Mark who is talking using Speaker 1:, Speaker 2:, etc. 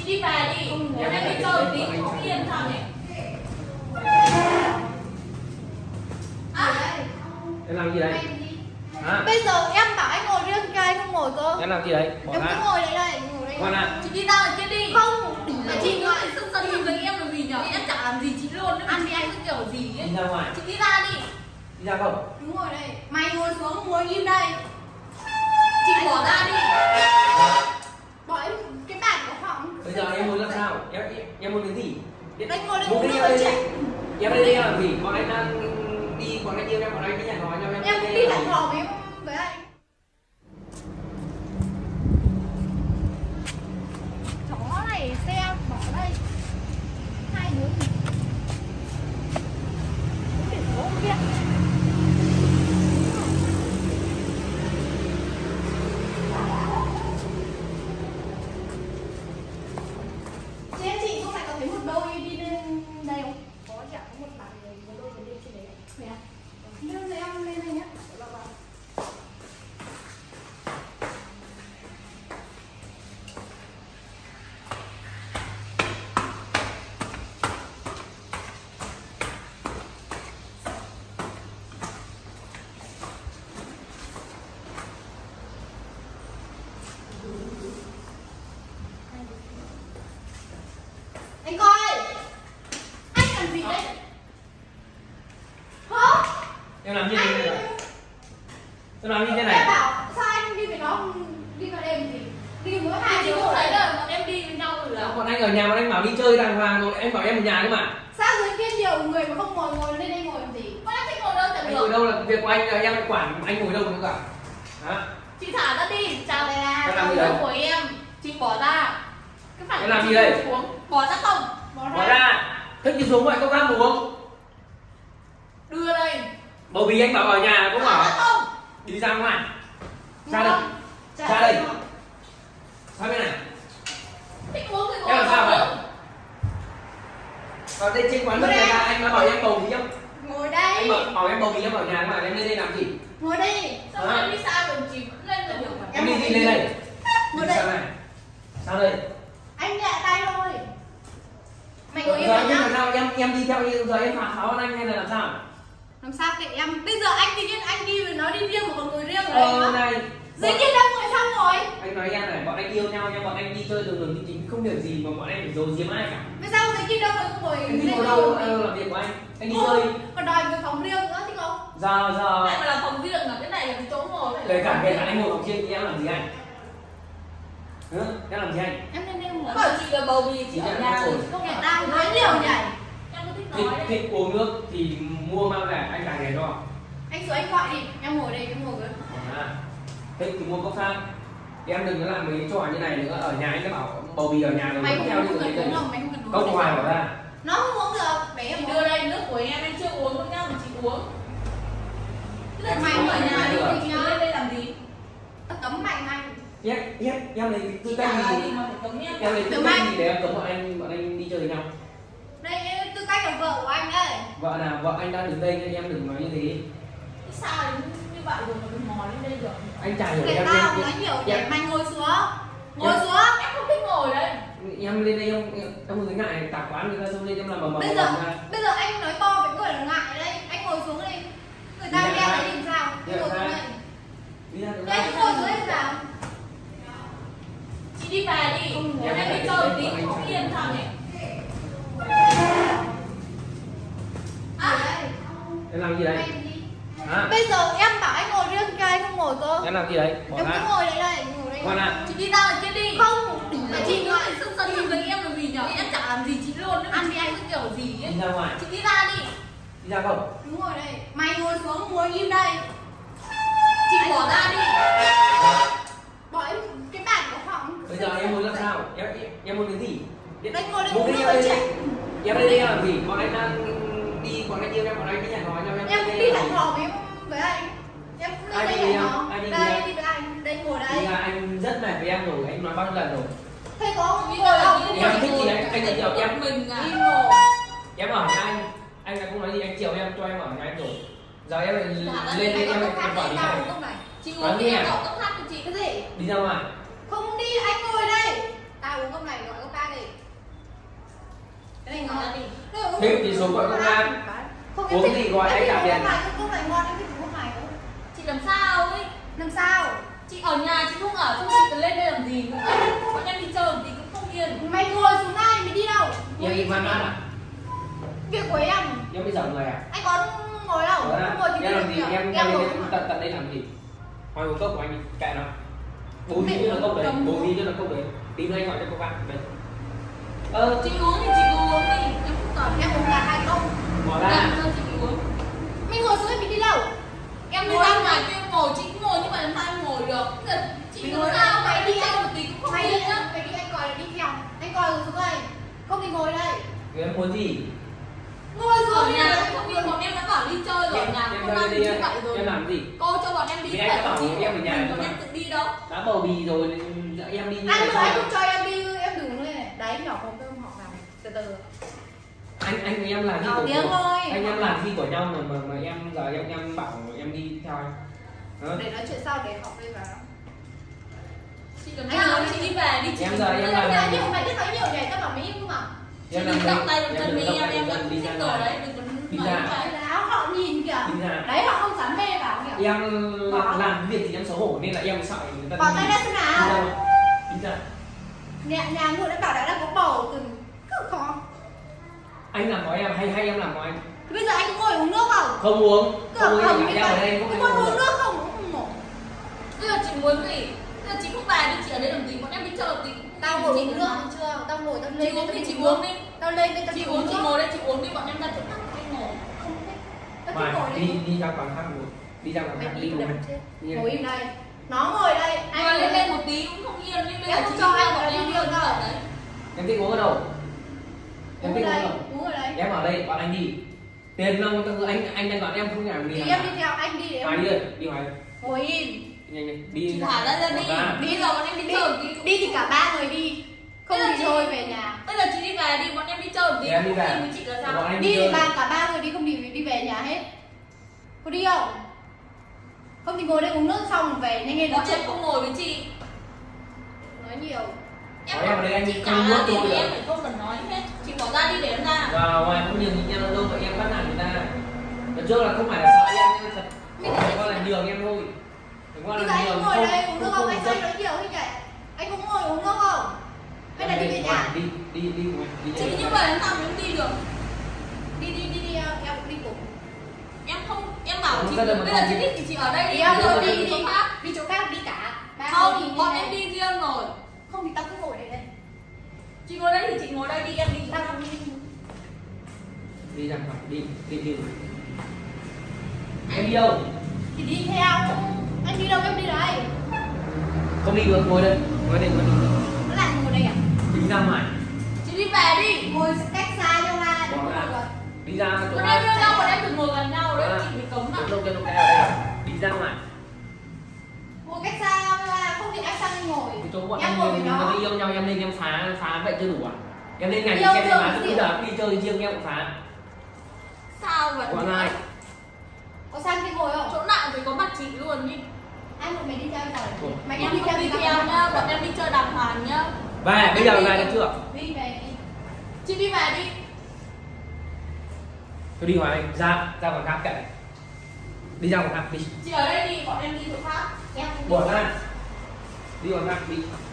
Speaker 1: đi về đi. Em đi chơi tí không yên sao nhỉ?
Speaker 2: Em làm gì đấy?
Speaker 3: À. Bây giờ em bảo anh ngồi riêng cái anh không ngồi cơ.
Speaker 2: Em làm gì đấy?
Speaker 3: Bỏ em cứ ngồi đây đây, ngồi đây.
Speaker 2: Ngoan ạ.
Speaker 1: Chị đi ra ngoài kia đi.
Speaker 3: Không.
Speaker 1: Chị nói sưng sân với em là gì nhở? Em chả làm gì chị luôn. Ăn đi anh cứ kiểu gì ấy.
Speaker 2: Đi ra ngoài.
Speaker 1: Chị đi ra đi.
Speaker 2: Đi ra không?
Speaker 3: Đúng rồi đây. Mày ngồi xuống, ngồi im đây.
Speaker 1: Chị bỏ ra đi.
Speaker 3: Bỏ em cái bàn của phòng.
Speaker 2: Bây giờ em muốn làm sao? Em muốn cái gì?
Speaker 3: Anh ngồi đây
Speaker 2: Muốn
Speaker 3: uống
Speaker 2: đi
Speaker 3: nước
Speaker 2: đây.
Speaker 3: chị.
Speaker 2: Em đây làm gì? Bọn anh đang đi, bọn anh yêu em, bọn anh đi hẹn hò nhau.
Speaker 3: Em cũng đi hẹn hò với anh. Chó này xe bỏ đây. Hai đứa gì? Biển số kia. Chị không phải có thấy một đôi đi lên đây không? Có chả có một bạn người một đôi đi trên đấy. Mẹ à? Đưa em lên đây nhé. Anh coi, anh làm gì đấy? Hả?
Speaker 2: Em làm gì đây? Em làm gì thế
Speaker 3: Em
Speaker 2: này?
Speaker 3: bảo sao anh đi với nó đi vào đêm gì? Đi mỗi hai
Speaker 1: Chị
Speaker 3: đứa
Speaker 1: không
Speaker 3: ở
Speaker 1: thấy
Speaker 3: đây.
Speaker 1: đời bọn em đi với nhau rồi à?
Speaker 2: Bọn anh ở nhà, bọn anh bảo đi chơi đàng hoàng rồi, anh bảo em ở nhà đấy mà.
Speaker 3: Sao dưới kia nhiều người mà không ngồi lên đây ngồi làm gì?
Speaker 1: Bọn em thích ngồi đâu chẳng
Speaker 2: Anh ngồi
Speaker 1: được.
Speaker 2: đâu là việc của anh, em lại quản anh ngồi đâu nữa cả. Hả?
Speaker 1: Chị thả ra đi. Chào
Speaker 3: Đây là
Speaker 2: Em làm gì
Speaker 1: người
Speaker 2: đấy?
Speaker 1: của em. Chị bỏ ra. Cái phải
Speaker 2: Em làm
Speaker 1: chị
Speaker 2: gì đây?
Speaker 1: xuống. Bỏ ra không?
Speaker 2: Bỏ ra. Thích đi xuống vậy có cam uống.
Speaker 1: Đưa đây.
Speaker 2: Bởi vì anh bảo ở nhà cũng
Speaker 1: Bỏ ra
Speaker 2: bảo
Speaker 1: không?
Speaker 2: đi ra ngoài. Ra đây. Ra đây. Sao bên này?
Speaker 1: Thích uống thì ngồi.
Speaker 2: Em làm sao vậy?
Speaker 1: uống.
Speaker 2: Ở đây trên quán nước này là anh đã bảo em bầu bí em.
Speaker 3: Ngồi
Speaker 2: Anh
Speaker 3: đây.
Speaker 2: bảo em bầu bí em ở nhà mà em lên đây làm gì?
Speaker 3: Ngồi đây.
Speaker 1: Sao em đi xa rồi chị vẫn lên là được mà.
Speaker 2: Em đi gì lên đây?
Speaker 3: Ngồi
Speaker 2: Đi
Speaker 3: đây.
Speaker 2: sao này? Sao đây?
Speaker 3: Anh nhẹ tay thôi. Mày ngồi im
Speaker 2: Giờ
Speaker 3: đây
Speaker 2: nhưng mà
Speaker 3: nhá.
Speaker 2: sao em đi theo như giờ em phá pháo anh hay là làm sao?
Speaker 3: Làm sao kệ em? Bây giờ anh tự nhiên anh đi với nó đi riêng mà còn ngồi riêng ở đây nữa.
Speaker 2: Này.
Speaker 3: Dưới kia đâu ngồi sao ngồi?
Speaker 2: Anh nói em này, bọn anh yêu nhau nhưng bọn anh đi chơi đường đường chính không việc gì mà bọn em phải giấu giếm ai cả.
Speaker 3: Bây giờ dưới kia đâu mà không ngồi
Speaker 2: Anh đi
Speaker 3: lên
Speaker 2: ngồi đâu là việc của anh. Anh đi chơi.
Speaker 3: Còn đòi người phòng riêng nữa chứ không?
Speaker 2: Giờ
Speaker 1: Lại mà là phòng riêng à? Cái này là cái chỗ ngồi.
Speaker 2: kể cả anh ngồi phòng riêng thì em làm gì anh? Hả? Em làm gì anh?
Speaker 3: Em lên đây ngồi.
Speaker 1: Bảo chị là bầu bì chị ở nhà rồi chị không
Speaker 3: Kệ
Speaker 1: phải
Speaker 3: tao nói nhiều nhỉ?
Speaker 1: em có thích
Speaker 2: Thích,
Speaker 1: nói đấy.
Speaker 2: thích uống nước thì mua mang về anh cả nghề cho.
Speaker 3: Anh xuống anh gọi đi, em ngồi đây, em ngồi với.
Speaker 2: Thích thì mua cốc khác. Em đừng có làm mấy trò như này nữa. Ở nhà anh đã bảo bầu bì ở nhà rồi
Speaker 3: Mày
Speaker 2: vẫn theo
Speaker 3: không
Speaker 2: như
Speaker 3: cần
Speaker 2: thế
Speaker 3: uống
Speaker 2: này.
Speaker 3: đâu, mày không cần uống.
Speaker 2: Cốc ngoài bỏ ra.
Speaker 3: Nó không uống được, để em
Speaker 1: Chị
Speaker 3: uống.
Speaker 1: đưa đây nước của em chưa uống đâu nha mà chị uống. Thế là
Speaker 3: Mày
Speaker 1: chị ở
Speaker 3: ở
Speaker 1: nhà
Speaker 3: nhà
Speaker 1: đi
Speaker 3: đi,
Speaker 1: thì chị lên đây làm gì?
Speaker 3: Tao cấm mày anh.
Speaker 2: Em lấy tư
Speaker 1: Chị
Speaker 2: cách
Speaker 1: chả là
Speaker 2: gì?
Speaker 1: gì mà phải cấm em.
Speaker 2: Em lấy tư
Speaker 3: Từ
Speaker 2: cách
Speaker 3: mai.
Speaker 2: gì để em cấm bọn anh đi chơi với nhau?
Speaker 3: Đây tư cách là vợ của anh đây.
Speaker 2: Vợ nào? Vợ anh đang đứng đây nên em đừng nói như thế.
Speaker 1: Sao như vậy rồi mà đừng mò lên đây được.
Speaker 2: Anh chả hiểu
Speaker 3: Để
Speaker 2: em
Speaker 3: tao nói nhiều để
Speaker 2: em,
Speaker 3: mày ngồi xuống. Ngồi
Speaker 2: Em-
Speaker 3: xuống.
Speaker 1: Em không thích ngồi đấy.
Speaker 2: em lên đây em không thấy ngại tạp quán người ta xong lên em làm bầm
Speaker 3: Bây giờ anh nói to với người là ngại đây. Anh ngồi xuống đi. Người ta
Speaker 2: Đi
Speaker 3: nghe
Speaker 2: ra.
Speaker 3: thấy làm sao?
Speaker 2: Đi
Speaker 3: Anh ngồi
Speaker 2: ra.
Speaker 3: xuống đây.
Speaker 2: đi ra
Speaker 3: Đây anh ngồi xuống đây sao?
Speaker 1: Chị đi về đi. Em đi chơi tí không yên sao nhỉ?
Speaker 3: À đây.
Speaker 2: em làm gì đấy?
Speaker 3: Mày đi.
Speaker 2: Hả?
Speaker 3: Bây giờ em bảo anh ngồi riêng cái anh không ngồi cơ.
Speaker 2: Em làm gì đấy? Bỏ
Speaker 3: Em cứ
Speaker 2: ra.
Speaker 3: ngồi đây đây, ngồi đây.
Speaker 2: Ngoan ạ.
Speaker 1: Chị đi ra ngoài kia đi.
Speaker 3: Không.
Speaker 1: Chị nói sưng sân với em là gì nhở? Em chả làm gì chị luôn. Ăn đi anh cứ kiểu gì ấy.
Speaker 2: Đi ra ngoài.
Speaker 1: Chị đi ra đi.
Speaker 2: Đi ra không?
Speaker 3: Đúng rồi đây. Mày ngồi xuống, ngồi im đây.
Speaker 1: Chị bỏ ra đi.
Speaker 3: Bỏ em cái bàn của phòng.
Speaker 2: Bây giờ em muốn làm sao? Em muốn cái gì?
Speaker 3: Đây ngồi đây
Speaker 2: Muốn
Speaker 3: uống
Speaker 2: đi
Speaker 3: nước với chị.
Speaker 2: em lên đây làm gì? Bọn anh đang đi, bọn anh yêu em, bọn anh đi hẹn hò nhau.
Speaker 3: Em cũng đi hẹn hò với anh. Em cũng lên
Speaker 2: Ai
Speaker 3: đây
Speaker 2: đi
Speaker 3: hẹn
Speaker 2: không?
Speaker 3: hò.
Speaker 2: Ai đi
Speaker 3: Đây
Speaker 2: không?
Speaker 3: đi với anh. Đây ngồi
Speaker 2: Thì
Speaker 3: đây.
Speaker 2: là anh rất mệt với em rồi, anh nói bao nhiêu lần rồi.
Speaker 3: Thế có
Speaker 1: Bây
Speaker 3: ngồi
Speaker 1: giờ
Speaker 3: không?
Speaker 2: Em thích gì đấy, anh
Speaker 1: thích
Speaker 2: chiều em.
Speaker 1: mình à.
Speaker 3: Đi ngồi.
Speaker 2: Em ở nhà anh là không nói gì, anh chiều em cho em ở nhà anh rồi. Giờ em lại lên đây em
Speaker 3: Mày
Speaker 2: em
Speaker 3: có
Speaker 2: quản lý
Speaker 3: tao
Speaker 2: này.
Speaker 3: không này?
Speaker 1: Chị
Speaker 2: Nói
Speaker 1: uống
Speaker 2: nghe.
Speaker 1: đi em đổ cốc hát cho chị.
Speaker 3: Cái gì?
Speaker 2: Đi ra ngoài.
Speaker 3: Không đi, anh ngồi đây. Tao uống cốc này gọi cốc khác đi. Cái này ngon đi.
Speaker 2: Thêm thì số gọi công an. Uống
Speaker 3: thích,
Speaker 2: gì gọi anh trả tiền.
Speaker 3: Cốc này ngon, em thích cốc này.
Speaker 1: Chị làm sao ấy?
Speaker 3: Làm sao?
Speaker 1: Chị ở nhà chị không ở, xong chị cứ lên đây làm gì nữa? Bọn em đi chơi thì cũng không yên.
Speaker 3: Mày ngồi xuống đây, mày đi đâu?
Speaker 2: Em đi ngoan ngoãn à?
Speaker 3: Việc của em.
Speaker 2: Em bây giờ người à?
Speaker 3: Anh có ngồi đâu? Không ngồi thì
Speaker 2: em làm gì? Em
Speaker 3: ngồi
Speaker 2: tận đây làm gì? Hỏi một cốc của anh đi, kệ nó. Bố đi cho nó cốc đấy, bố đi cho nó cốc đấy. Tí nữa anh gọi cho cô bạn.
Speaker 1: Chị uống thì chị cứ uống đi, em không cần.
Speaker 3: em uống cả 2 cốc.
Speaker 2: Bỏ ra.
Speaker 1: Làm cho chị uống.
Speaker 3: Mày ngồi xuống mày đi đâu?
Speaker 1: Em đi ra ngoài kia ngồi, chị cũng ngồi nhưng mà làm sao em ngồi được? Chị ngồi sao mày đi chơi một tí cũng không
Speaker 3: Mày
Speaker 1: yên
Speaker 3: đi,
Speaker 1: nhá.
Speaker 3: mày đi anh coi là đi theo. Anh coi xuống đây. Không thì ngồi đây.
Speaker 2: Em muốn gì?
Speaker 3: Ngồi
Speaker 1: Ở
Speaker 3: xuống
Speaker 1: nhà cũng không yên, bọn em đã bảo đi chơi rồi, ở nhà không ăn gì vậy rồi.
Speaker 2: Em làm gì?
Speaker 1: Cô cho bọn em đi,
Speaker 2: Thì anh đã bảo em ở nhà
Speaker 1: bọn em tự đi đâu.
Speaker 2: đã bầu bì rồi em đi như
Speaker 3: anh
Speaker 2: này
Speaker 3: không cho em đi, em đừng lên này. Đấy nhỏ con cơm họ vào từ từ.
Speaker 2: anh em làm gì
Speaker 3: Tiếng thôi.
Speaker 2: anh em làm gì của nhau mà em giờ em bảo em đi theo anh.
Speaker 3: Để nói chuyện sau để học đây vào.
Speaker 1: Chị cần sao chị đi về đi chị.
Speaker 2: Em giờ em làm
Speaker 3: Là nhưng mày biết nói nhiều này tao bảo mấy nhưng mà.
Speaker 1: Chị đừng động tay vào chân mấy em vẫn thích rồi đấy, đừng có nói vậy.
Speaker 3: Áo họ nhìn kìa. Đấy họ không dám mê vào kìa.
Speaker 2: Em làm việc thì em xấu hổ nên là em sợ người ta.
Speaker 3: Bỏ tay ra xem nào.
Speaker 2: Đi ra.
Speaker 3: Nhà người đã bảo đã có bầu từ cứ khó.
Speaker 2: Anh làm của em hay em làm của anh?
Speaker 3: Thì bây giờ anh cũng ngồi uống nước không?
Speaker 2: Không uống.
Speaker 3: Không
Speaker 2: uống em ở đây
Speaker 3: không uống nước không uống một.
Speaker 1: Bây giờ chị muốn gì? Bây giờ chị không về đi, chị ở đây làm gì? Bọn em đi chơi thì
Speaker 3: Tao ngồi uống nước chưa? Tao ngồi tao lên.
Speaker 1: Chị uống thì chị uống đi.
Speaker 3: Tao lên đây tao
Speaker 1: chị uống, chị ngồi đây chị uống đi, bọn em ra chỗ khác anh ngồi.
Speaker 3: Không thích. Tao
Speaker 2: Mà
Speaker 3: thích ngồi đây.
Speaker 2: đi ra quán khác ngồi. Đi ra quán khác đi cùng anh.
Speaker 3: Ngồi im đây. Nó ngồi đây.
Speaker 1: Anh lên lên một tí cũng không yên nên bây giờ
Speaker 3: Em
Speaker 1: chị
Speaker 3: không cho anh
Speaker 1: bọn
Speaker 3: vào
Speaker 1: em
Speaker 3: đi
Speaker 1: đi
Speaker 3: đâu.
Speaker 1: đấy.
Speaker 2: Em thích uống ở đâu? Em thích uống ở đâu?
Speaker 3: Uống ở đây.
Speaker 2: Em ở đây, bọn anh đi. Tiền đâu anh đang gọi em không làm gì.
Speaker 3: Thì em đi theo anh đi để em.
Speaker 2: Ngoài đi rồi, đi ngoài.
Speaker 3: Ngồi im.
Speaker 2: Nhanh đi.
Speaker 1: Chị thả ra đi. Đi rồi bọn em đi chơi tí.
Speaker 3: Đi thì cả ba người đi. Không đi chơi về nhà.
Speaker 1: Bây giờ chị đi về đi, bọn em đi chơi tí.
Speaker 2: Em đi về.
Speaker 1: Với chị là sao?
Speaker 3: Đi thì cả ba người đi, không đi về nhà hết. Có đi không? Không thì ngồi đây uống nước xong về nhanh lên
Speaker 1: Bọn
Speaker 3: nói
Speaker 1: em
Speaker 3: chuyện.
Speaker 1: không ngồi với chị.
Speaker 3: Nói nhiều.
Speaker 1: Em
Speaker 2: ở đây anh
Speaker 1: chị
Speaker 2: không
Speaker 1: trả
Speaker 2: nuốt
Speaker 1: thì
Speaker 2: tôi
Speaker 1: em
Speaker 2: được.
Speaker 1: phải không cần nói hết. Chị bỏ ra đi để em ra.
Speaker 2: Vào ngoài không nhìn nhau đâu vậy em bắt nạt người ta. Lần trước là không phải là sợ em thật. Có là nhường em thôi. Đừng có
Speaker 3: Bây giờ
Speaker 2: là
Speaker 3: anh
Speaker 2: nhường
Speaker 3: ngồi đây uống nước không? Anh say nói nhiều thế nhỉ? Anh cũng ngồi uống nước không? Hay là đi về nhà?
Speaker 2: Đi
Speaker 1: Chị như vậy làm sao mà em đi được?
Speaker 3: Đi em cũng đi cùng.
Speaker 1: Em không, em bảo chị bây giờ chị thích thì chị ở đây
Speaker 3: Đi em thôi
Speaker 1: đi
Speaker 3: đi
Speaker 1: chỗ khác.
Speaker 3: đi chỗ khác đi cả.
Speaker 1: Không, bọn em đi riêng rồi.
Speaker 3: Không thì tao cứ ngồi đây đây.
Speaker 1: Chị ngồi đây thì chị ngồi đây đi, em đi chỗ
Speaker 3: Tao
Speaker 1: khác.
Speaker 3: không đi.
Speaker 2: đi ra ngoài đi. Em đi đâu?
Speaker 3: Thì đi theo. Anh đi đâu em đi đây.
Speaker 2: Không đi được, ngồi đây. Ngồi đây.
Speaker 3: Nó lại ngồi đây à?
Speaker 2: Đi ra ngoài.
Speaker 1: Chị đi về đi.
Speaker 3: Ngồi cách xa nhau ra.
Speaker 2: Bỏ ra. Đi ra chỗ
Speaker 1: Bọn
Speaker 2: khác.
Speaker 1: em yêu nhau, bọn em đừng ngồi gần nhau đấy, chị bị cấm ạ.
Speaker 2: Lúc đây ở đây. Đi ra ngoài.
Speaker 3: Ngồi cách xa nhau ra, không thì anh sang anh ngồi.
Speaker 2: Cái chỗ bọn
Speaker 3: em ngồi với nó.
Speaker 2: yêu nhau em lên em phá vậy chưa đủ à? Em lên ngày
Speaker 3: Yêu
Speaker 2: em
Speaker 3: đương
Speaker 2: phá
Speaker 3: gì
Speaker 2: bây giờ đi chơi riêng em cũng phá.
Speaker 1: Sao vậy?
Speaker 2: Bọn ai?
Speaker 3: Có sang kia ngồi không?
Speaker 1: Chỗ nào phải có mặt chị luôn đi.
Speaker 3: Anh một mày đi theo rồi. Mày
Speaker 1: Em
Speaker 3: đi theo
Speaker 1: đi theo nhá, bọn em đi chơi đàng hoàng nhá.
Speaker 2: Về, bây giờ về được chưa?
Speaker 3: Đi về đi.
Speaker 1: Chị đi về đi.
Speaker 2: Tôi đi ngoài, ra quán khác kệ. Đi ra quán khác đi.
Speaker 1: Chị ở đây đi, bọn em đi chỗ khác.
Speaker 3: Em
Speaker 2: Bỏ ra. Đi quán khác đi.